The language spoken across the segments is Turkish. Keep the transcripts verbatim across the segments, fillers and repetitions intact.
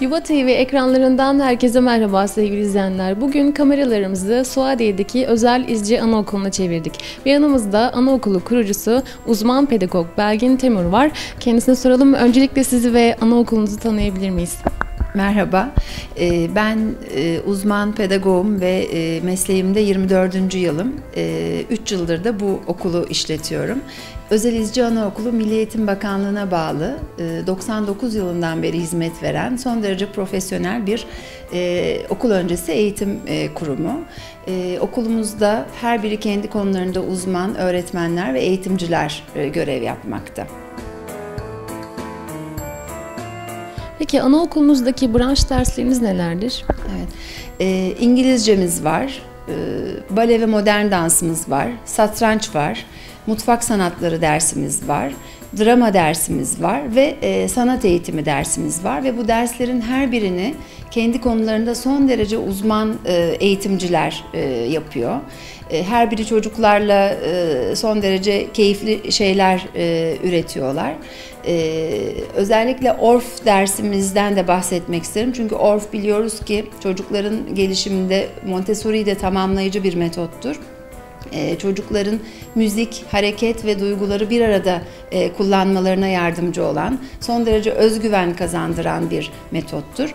Yuva T V ekranlarından herkese merhaba sevgili izleyenler. Bugün kameralarımızı Suadiye'deki Özel İzci Anaokulu'na çevirdik. Ve yanımızda anaokulu kurucusu uzman pedagog Belgin Temur var. Kendisine soralım. Öncelikle sizi ve anaokulunuzu tanıyabilir miyiz? Merhaba, ben uzman pedagogum ve mesleğimde yirmi dördüncü yılım. üç yıldır da bu okulu işletiyorum. Özel İzci Anaokulu Milli Eğitim Bakanlığı'na bağlı, doksan dokuz yılından beri hizmet veren son derece profesyonel bir okul öncesi eğitim kurumu. Okulumuzda her biri kendi konularında uzman öğretmenler ve eğitimciler görev yapmakta. Peki anaokulunuzdaki branş dersleriniz nelerdir? Evet, e, İngilizcemiz var, e, bale ve modern dansımız var, satranç var, mutfak sanatları dersimiz var, drama dersimiz var ve e, sanat eğitimi dersimiz var ve bu derslerin her birini kendi konularında son derece uzman e, eğitimciler e, yapıyor. E, her biri çocuklarla e, son derece keyifli şeyler e, üretiyorlar. Ee, özellikle Orf dersimizden de bahsetmek isterim. Çünkü Orf biliyoruz ki çocukların gelişiminde Montessori'yi de tamamlayıcı bir metottur. Ee, çocukların müzik, hareket ve duyguları bir arada e, kullanmalarına yardımcı olan, son derece özgüven kazandıran bir metottur.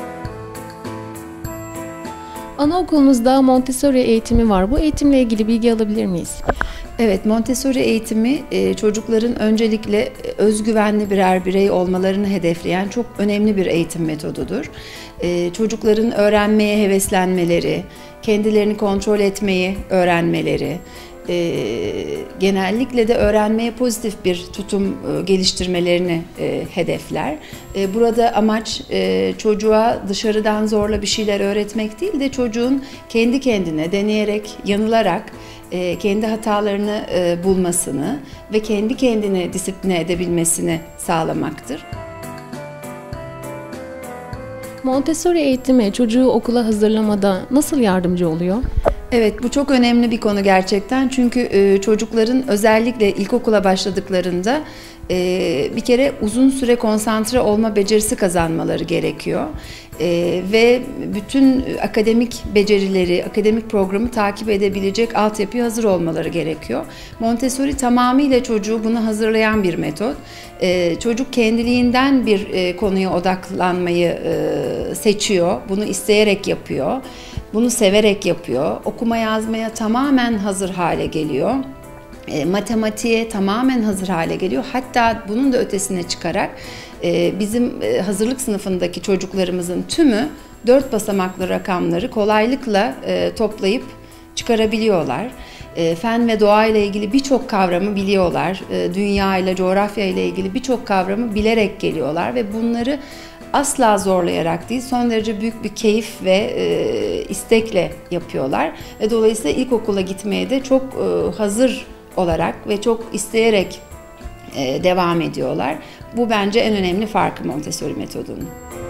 Anaokulunuzda Montessori eğitimi var. Bu eğitimle ilgili bilgi alabilir miyiz? Evet, Montessori eğitimi çocukların öncelikle özgüvenli birer birey olmalarını hedefleyen çok önemli bir eğitim metodudur. Çocukların öğrenmeye heveslenmeleri, kendilerini kontrol etmeyi öğrenmeleri, genellikle de öğrenmeye pozitif bir tutum geliştirmelerini hedefler. Burada amaç çocuğa dışarıdan zorla bir şeyler öğretmek değil de çocuğun kendi kendine deneyerek, yanılarak kendi hatalarını bulmasını ve kendi kendini disipline edebilmesini sağlamaktır. Montessori eğitimi çocuğu okula hazırlamada nasıl yardımcı oluyor? Evet, bu çok önemli bir konu gerçekten. Çünkü çocukların özellikle ilkokula başladıklarında bir kere uzun süre konsantre olma becerisi kazanmaları gerekiyor. Ee, ve bütün akademik becerileri, akademik programı takip edebilecek altyapıya hazır olmaları gerekiyor. Montessori tamamıyla çocuğu buna hazırlayan bir metot. Ee, çocuk kendiliğinden bir e, konuya odaklanmayı e, seçiyor, bunu isteyerek yapıyor, bunu severek yapıyor, okuma yazmaya tamamen hazır hale geliyor. E, matematiğe tamamen hazır hale geliyor. Hatta bunun da ötesine çıkarak e, bizim e, hazırlık sınıfındaki çocuklarımızın tümü dört basamaklı rakamları kolaylıkla e, toplayıp çıkarabiliyorlar. E, fen ve doğa ile ilgili birçok kavramı biliyorlar. E, dünya ile, coğrafya ile ilgili birçok kavramı bilerek geliyorlar ve bunları asla zorlayarak değil, son derece büyük bir keyif ve e, istekle yapıyorlar. Ve dolayısıyla ilkokula gitmeye de çok e, hazır olarak ve çok isteyerek e, devam ediyorlar. Bu bence en önemli farkı Montessori metodunun.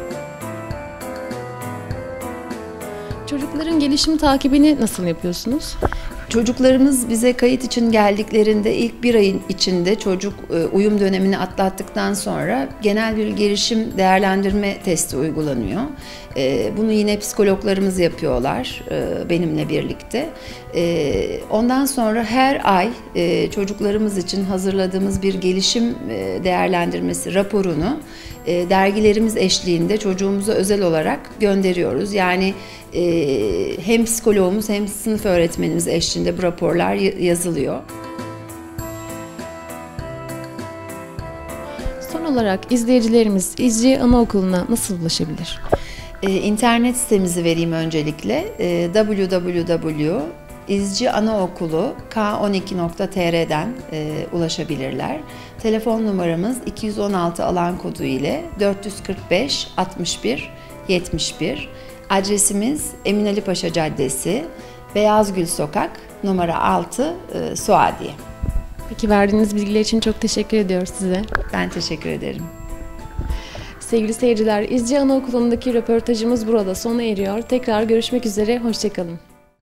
Çocukların gelişim takibini nasıl yapıyorsunuz? Çocuklarımız bize kayıt için geldiklerinde ilk bir ayın içinde çocuk uyum dönemini atlattıktan sonra genel bir gelişim değerlendirme testi uygulanıyor. Bunu yine psikologlarımız yapıyorlar benimle birlikte. Ondan sonra her ay çocuklarımız için hazırladığımız bir gelişim değerlendirmesi raporunu dergilerimiz eşliğinde çocuğumuza özel olarak gönderiyoruz. Yani hem psikologumuz hem sınıf öğretmenimiz eşliğinde bu raporlar yazılıyor. Son olarak izleyicilerimiz İzci Anaokulu'na nasıl ulaşabilir? İnternet sitemizi vereyim öncelikle. double-u double-u double-u nokta izci anaokulu k on iki nokta t r'den e, ulaşabilirler. Telefon numaramız iki yüz on altı alan kodu ile dört yüz kırk beş altmış bir yetmiş bir. Adresimiz Eminali Paşa Caddesi, Beyazgül Sokak, numara altı, e, Suadiye. Peki verdiğiniz bilgiler için çok teşekkür ediyoruz size. Ben teşekkür ederim. Sevgili seyirciler, İzci Anaokulu'ndaki röportajımız burada sona eriyor. Tekrar görüşmek üzere, hoşça kalın.